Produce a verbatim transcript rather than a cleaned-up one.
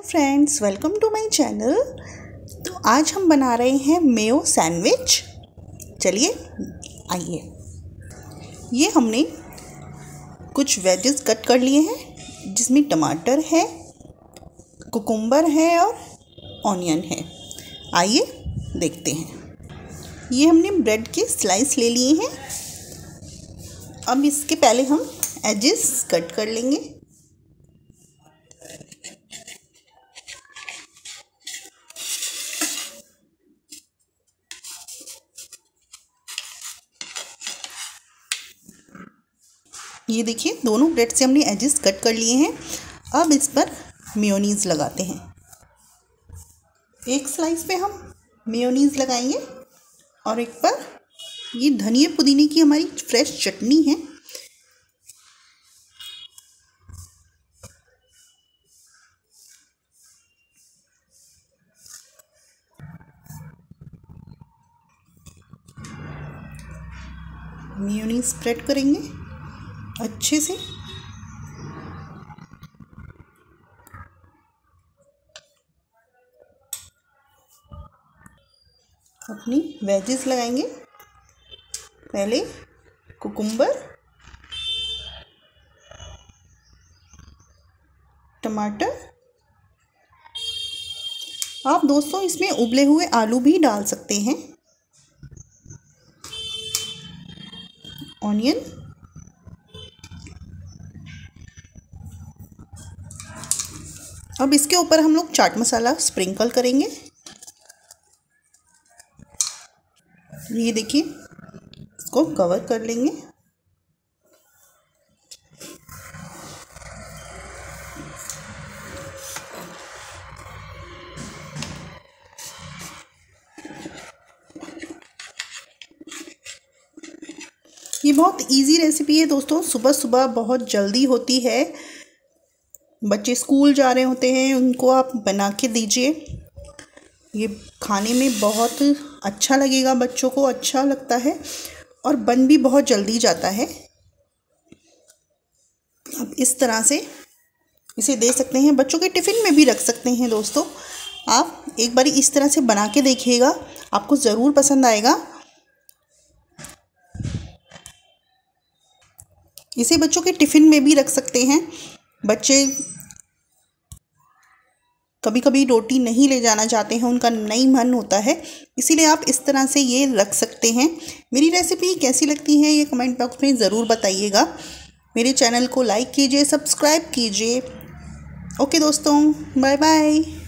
Friends, welcome to my channel. तो आज हम बना रहे हैं मेयो सैंडविच। चलिए आइए। ये हमने कुछ वेजेस कट कर लिए हैं जिसमें टमाटर है, कुकुम्बर है और ऑनियन है। आइए देखते हैं। ये हमने ब्रेड के स्लाइस ले लिए हैं। अब इसके पहले हम एजेस कट कर लेंगे। ये देखिए, दोनों ब्रेड से हमने एजेस कट कर लिए हैं। अब इस पर मेयोनीज़ लगाते हैं। एक स्लाइस पे हम मेयोनीज़ लगाएंगे और एक पर ये धनिया पुदीने की हमारी फ्रेश चटनी है। मेयोनीज़ स्प्रेड करेंगे अच्छे से। अपनी वेजेस लगाएंगे। पहले कुकुम्बर, टमाटर। आप दोस्तों इसमें उबले हुए आलू भी डाल सकते हैं। ऑनियन, अब इसके ऊपर हम लोग चाट मसाला स्प्रिंकल करेंगे। ये देखिए, इसको कवर कर लेंगे। ये बहुत इजी रेसिपी है दोस्तों। सुबह सुबह बहुत जल्दी होती है। बच्चे स्कूल जा रहे होते हैं, उनको आप बना के दीजिए। ये खाने में बहुत अच्छा लगेगा, बच्चों को अच्छा लगता है और बन भी बहुत जल्दी जाता है। अब इस तरह से इसे दे सकते हैं, बच्चों के टिफ़िन में भी रख सकते हैं। दोस्तों आप एक बार इस तरह से बना के देखिएगा, आपको ज़रूर पसंद आएगा। इसे बच्चों के टिफ़िन में भी रख सकते हैं। बच्चे कभी कभी रोटी नहीं ले जाना चाहते हैं, उनका नहीं मन होता है, इसीलिए आप इस तरह से ये रख सकते हैं। मेरी रेसिपी कैसी लगती है ये कमेंट बॉक्स में ज़रूर बताइएगा। मेरे चैनल को लाइक कीजिए, सब्सक्राइब कीजिए। ओके दोस्तों, बाय बाय।